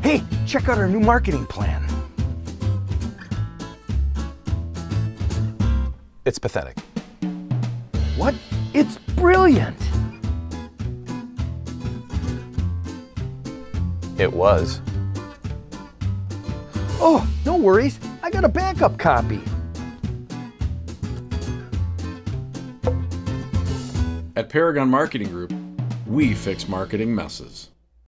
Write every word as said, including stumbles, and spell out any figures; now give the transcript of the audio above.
Hey, check out our new marketing plan. It's pathetic. What? It's brilliant. It was. Oh, no worries. I got a backup copy. At Paragon Marketing Group, we fix marketing messes.